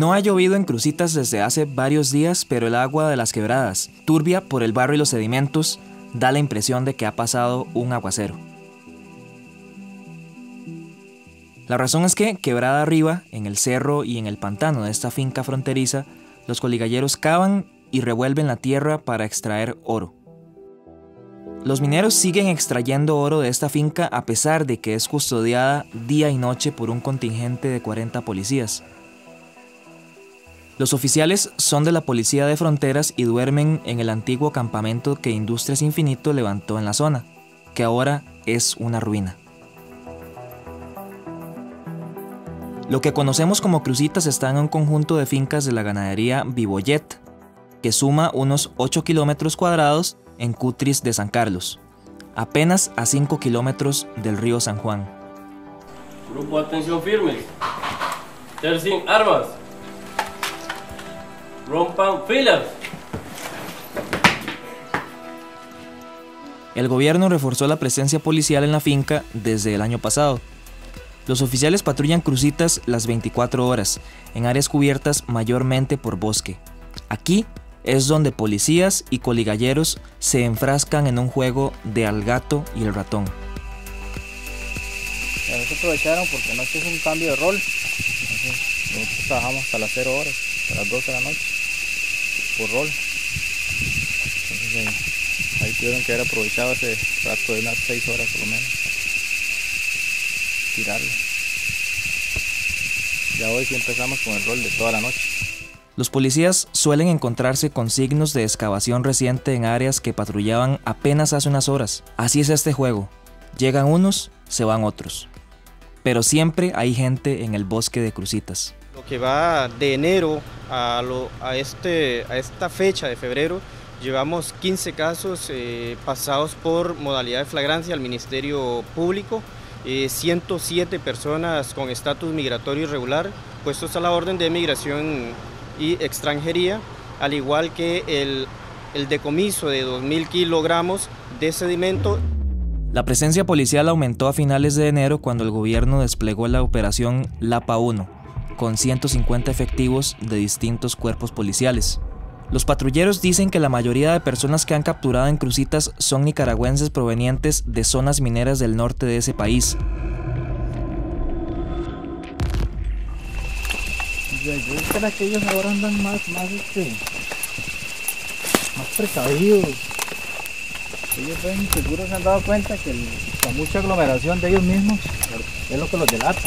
No ha llovido en Cruzitas desde hace varios días, pero el agua de las quebradas, turbia por el barro y los sedimentos, da la impresión de que ha pasado un aguacero. La razón es que, quebrada arriba, en el cerro y en el pantano de esta finca fronteriza, los coligalleros cavan y revuelven la tierra para extraer oro. Los mineros siguen extrayendo oro de esta finca a pesar de que es custodiada día y noche por un contingente de 40 policías. Los oficiales son de la Policía de Fronteras y duermen en el antiguo campamento que Industrias Infinito levantó en la zona, que ahora es una ruina. Lo que conocemos como Cruzitas está en un conjunto de fincas de la ganadería Vivoyet, que suma unos 8 kilómetros cuadrados en Cutris de San Carlos, apenas a 5 kilómetros del río San Juan. Grupo atención firme. Tercin armas. Rompan filas. El gobierno reforzó la presencia policial en la finca desde el año pasado. Los oficiales patrullan Cruzitas las 24 horas, en áreas cubiertas mayormente por bosque. Aquí es donde policías y coligalleros se enfrascan en un juego de al gato y el ratón. Ya se aprovecharon porque anoche es un cambio de rol. Nosotros trabajamos hasta las 0 horas, hasta las 12 de la noche, por rol. Entonces, ahí tuvieron que haber aprovechado ese rato de unas 6 horas por lo menos. Tirarlo. Ya hoy sí empezamos con el rol de toda la noche. Los policías suelen encontrarse con signos de excavación reciente en áreas que patrullaban apenas hace unas horas. Así es este juego. Llegan unos, se van otros. Pero siempre hay gente en el bosque de Cruzitas. Lo que va de enero a esta fecha de febrero, llevamos 15 casos pasados por modalidad de flagrancia al Ministerio Público, 107 personas con estatus migratorio irregular, puestos a la orden de migración y extranjería, al igual que el decomiso de 2.000 kilogramos de sedimento. La presencia policial aumentó a finales de enero cuando el gobierno desplegó la operación Lapa 1, con 150 efectivos de distintos cuerpos policiales. Los patrulleros dicen que la mayoría de personas que han capturado en Cruzitas son nicaragüenses provenientes de zonas mineras del norte de ese país. Yo espero que ellos ahora andan más precavidos. Ellos seguro se han dado cuenta que la mucha aglomeración de ellos mismos es lo que los delata.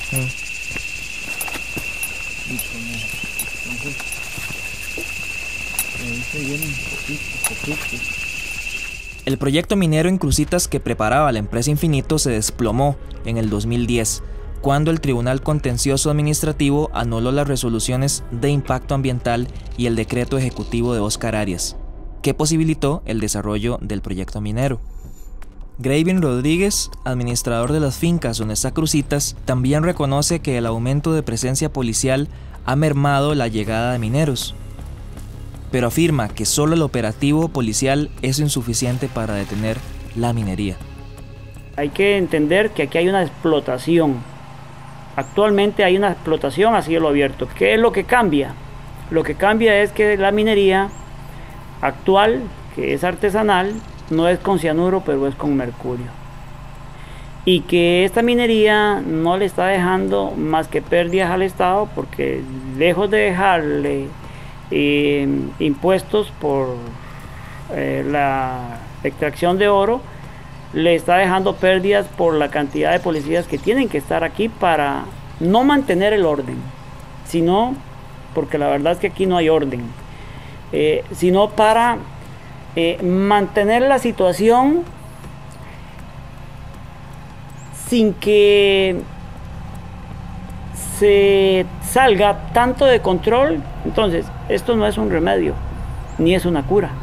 El proyecto minero en Cruzitas que preparaba la empresa Infinito se desplomó en el 2010, cuando el Tribunal Contencioso Administrativo anuló las resoluciones de impacto ambiental y el decreto ejecutivo de Óscar Arias, que posibilitó el desarrollo del proyecto minero. Gravin Rodríguez, administrador de las fincas donde está Cruzitas, también reconoce que el aumento de presencia policial ha mermado la llegada de mineros, pero afirma que solo el operativo policial es insuficiente para detener la minería. Hay que entender que aquí hay una explotación. Actualmente hay una explotación a cielo abierto. ¿Qué es lo que cambia? Lo que cambia es que la minería actual, que es artesanal, no es con cianuro, pero es con mercurio. Y que esta minería no le está dejando más que pérdidas al Estado, porque lejos de dejarle impuestos por la extracción de oro, le está dejando pérdidas por la cantidad de policías que tienen que estar aquí para no mantener el orden, sino, porque la verdad es que aquí no hay orden, sino para mantener la situación sin que se salga tanto de control. Entonces, esto no es un remedio, ni es una cura.